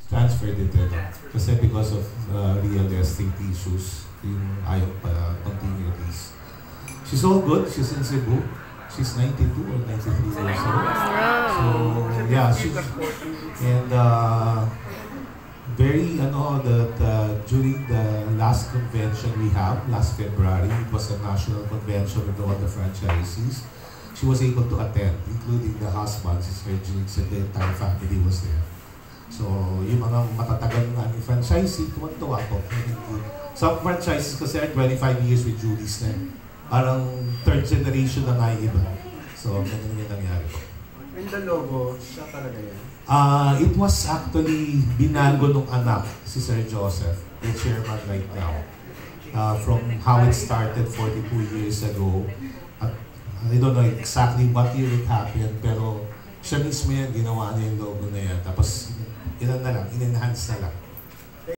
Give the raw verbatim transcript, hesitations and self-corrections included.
transferred it eh. Kasi because of uh, real estate issues, yung ayaw pa continue this. She's all good. She's in Cebu. She's ninety-two or ninety-three years old. So, yeah, she's... And, uh, very, ano, that uh, during the last convention we have, last February, it was a national convention with all the franchisees. She was able to attend, including the husbands, his virgins, and the entire family was there. So, yung mga matatagal nga ni franchisee, tuwan-tuwa po. Some franchises kasi are twenty-five years with Julie's na. Parang third generation na nga yung iba. So, ganun yung nangyari po. And the logo, siya talaga yan? Uh, it was actually binago nung anak, si Sir Joseph, the chairman right now. Uh, from how it started forty-two years ago. At I don't know exactly what year it happened, pero siya mismo yan, ginawa niya yung logo na yan. Tapos, ilan na lang, in-enhance na lang.